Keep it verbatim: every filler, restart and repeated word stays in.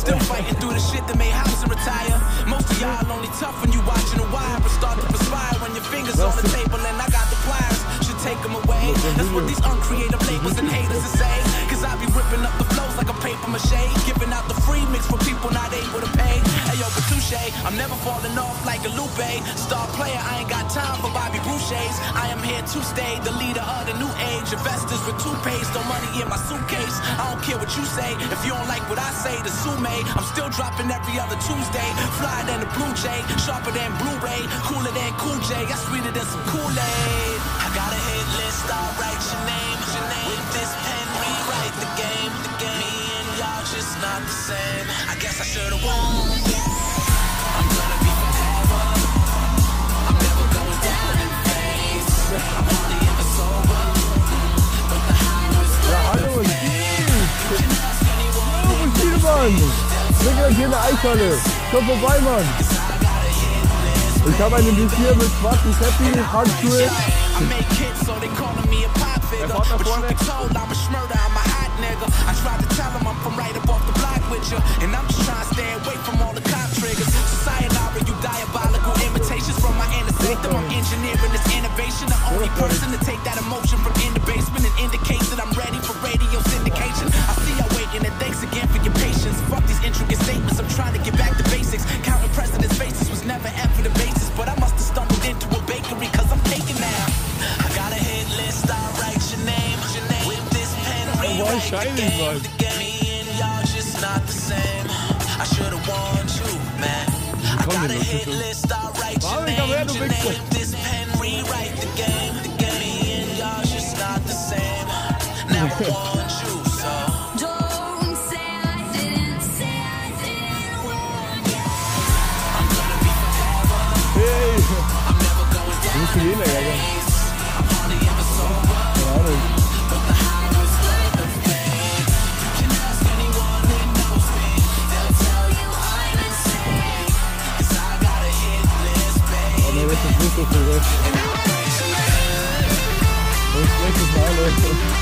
Still fighting through the shit that made housing retire. Most of y'all only tough when you watching a wire, but start to perspire when your fingers on the table and I got the pliers. Should take them away. That's what these uncreative labels and haters will say. Cause I be ripping up the flows like a paper mache, giving out the free mix for people not able to pay. Hey yo, but touche, I'm never falling off like a Lupe. Star player, I ain't got time for Bobby Boucher's. I am here to stay, the leader of the new age. Investors with toothpaste, no money in my suitcase. I don't care what you say, if you don't like what I say, the sue me. I'm still dropping every other Tuesday. Flyer than the Blue Jay, sharper than Blu-ray, cooler than Cool J. I sweeter than some Kool-Aid. I got a hit list, I'll write your name, your name. With this pen, rewrite the game, the game. Me and y'all just not the same. I guess I should've won. I'm gonna be forever. I'm never going down in flames. I'm only ever sober, but the high was Ja, hallo, und wo ist die, Mann? Digga, hier in der Eishalle. Komm vorbei, Mann. Ich habe einen Visier mit schwarzen Käppi, Handschuhe. Er fährt da vorne. I tried to tell him I'm from right up off the block with you, and I'm just trying to stay away from all the cop triggers. Sayonara, you diabolical imitations from my inner sanctum. I'm engineering this innovation, the only person to take that emotion from in the basement and indicate that I'm ready for radio syndication. I see y'all waiting, and thanks again for your patience. Fuck these intricate statements, I'm trying to get back to basics. Counting presidents' faces was never ever the basis, but I must have stumbled into a bakery cause I'm taking now. I got a hit list, I'll write your name, your name. With this pen, rewrite the game, the game. Me and y'all just not the same. I should've warned you, man. I got a hit list, I'll write your name, your name. With this pen, rewrite the game, the game. Me and y'all just not the same. Now I warned you, so don't say I didn't, say I didn't warn you. I'm gonna be forever. Hey! I'm never going down. Wo ist die Lena, ja? I'm only ever sober. Ja, das. But the high was worth the pain. You can ask anyone who knows me. They'll tell you I'm insane. Cause I got a hit list, baby. Aber jetzt ist nicht so viel. Das ist echt mal, Leute.